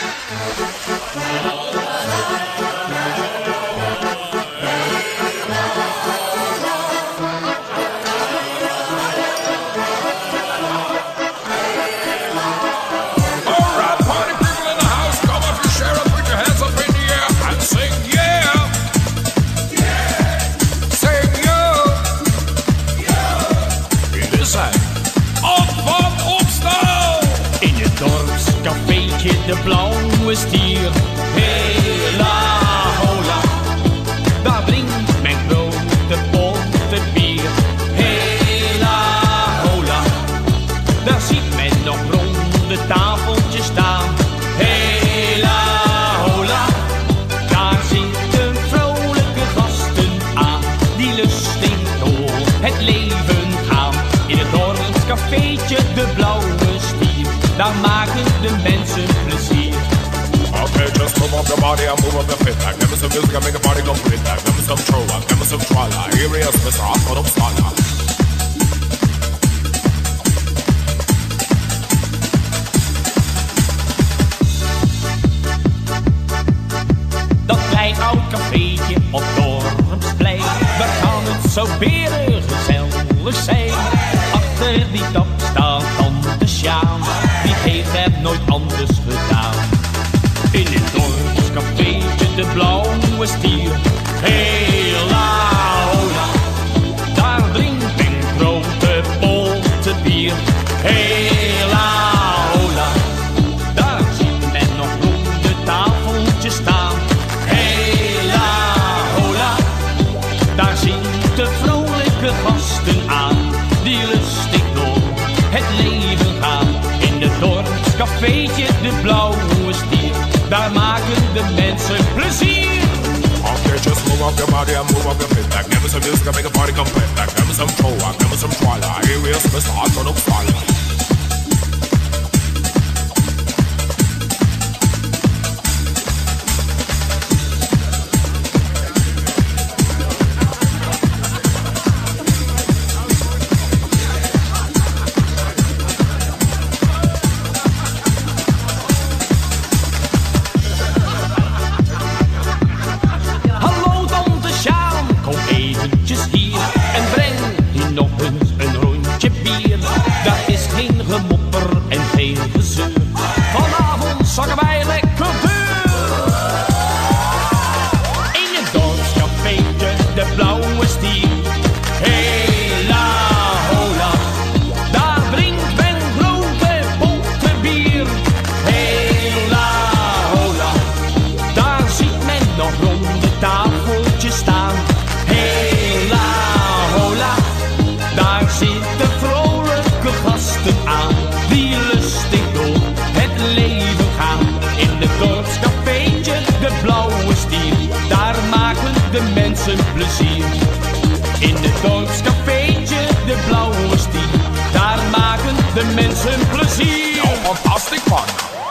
De blauwe stier, hela hola, daar drinkt men grote potten bier. Hela hola, daar ziet men nog ronde tafeltjes staan. Hela hola, daar zitten vrolijke gasten aan, die lustig door het leven gaan. In het dorpscafeetje de blauwe stier, daar maken de mensen plezier. Okay, just move up your body and move up your feet. Like, give me some music and make the party complete. Like, give me some trolla, give me some tralla. Here is Mr. Ahmed Uppsala. Dat klein oud cafeetje op Dorpsplein, daar kan het zo beren gezellig zijn. Achter die tap staat tante Sjaan, die heeft het nooit anders gedaan. In het dorpscafeetje de blauwe stier, hela hola, daar drinkt men grote potten bier. Hela hola, daar ziet men nog ronde tafeltjes staan. Hela hola, daar zitten vrolijke gasten aan, die lustig door het leven gaan. In het dorpscafeetje de blauwe stier, daar maken de mensen plezier. Okay, just move up your body and move up your feet. Like, give me some music and make the party complete. Like, give me some trolla, give me some tralla. Here is Mr. Ahmed Uppsala. Hier en breng hier nog eens een rondje bier. Daar is geen gemopper en geen gezeur. Vanavond zakken wij lekker deur. In het dorpscafeetje de blauwe stier. Hela hola, daar drinkt men grote potten bier. Hela hola, daar ziet men nog ronde tafeltjes staan. Hela hola, daar zitten vrolijke gasten aan, die lustig door het leven gaan. In het dorpscafeetje de blauwe stier, daar maken de mensen plezier. In het dorpscafeetje de blauwe stier, daar maken de mensen plezier. Nou, fantastisch man.